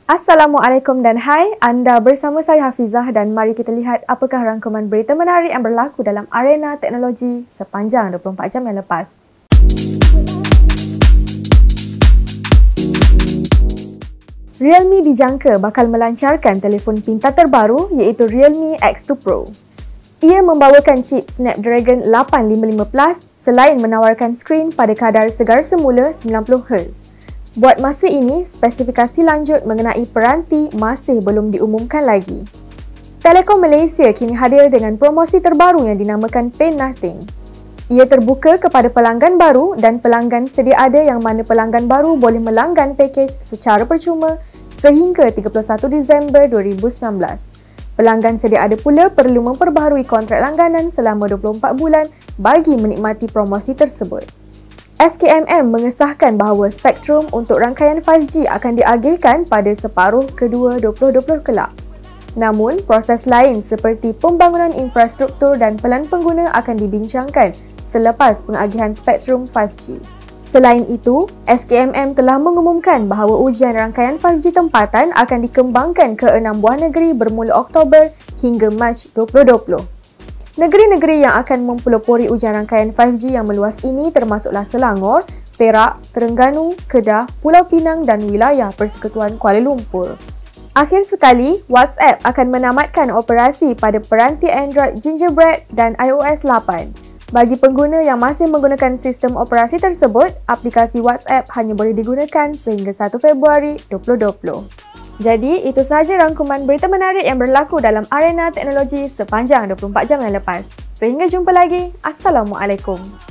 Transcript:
Assalamualaikum dan hai, anda bersama saya Hafizah dan mari kita lihat apakah rangkuman berita menarik yang berlaku dalam arena teknologi sepanjang 24 jam yang lepas. Realme dijangka bakal melancarkan telefon pintar terbaru iaitu Realme X2 Pro. Ia membawakan chip Snapdragon 855 Plus selain menawarkan skrin pada kadar segar semula 90Hz. Buat masa ini, spesifikasi lanjut mengenai peranti masih belum diumumkan lagi. Telekom Malaysia kini hadir dengan promosi terbaru yang dinamakan Pay Nothing. Ia terbuka kepada pelanggan baru dan pelanggan sedia ada yang mana pelanggan baru boleh melanggan pakej secara percuma sehingga 31 Disember 2019. Pelanggan sedia ada pula perlu memperbaharui kontrak langganan selama 24 bulan bagi menikmati promosi tersebut. SKMM mengesahkan bahawa spektrum untuk rangkaian 5G akan diagihkan pada separuh kedua 2020 kelak. Namun, proses lain seperti pembangunan infrastruktur dan pelan pengguna akan dibincangkan selepas pengagihan spektrum 5G. Selain itu, SKMM telah mengumumkan bahawa ujian rangkaian 5G tempatan akan dikembangkan ke 6 buah negeri bermula Oktober hingga Mac 2020. Negeri-negeri yang akan mempelopori ujian rangkaian 5G yang meluas ini termasuklah Selangor, Perak, Terengganu, Kedah, Pulau Pinang dan wilayah Persekutuan Kuala Lumpur. Akhir sekali, WhatsApp akan menamatkan operasi pada peranti Android Gingerbread dan iOS 8. Bagi pengguna yang masih menggunakan sistem operasi tersebut, aplikasi WhatsApp hanya boleh digunakan sehingga 1 Februari 2020. Jadi, itu sahaja rangkuman berita menarik yang berlaku dalam arena teknologi sepanjang 24 jam yang lepas. Sehingga jumpa lagi. Assalamualaikum.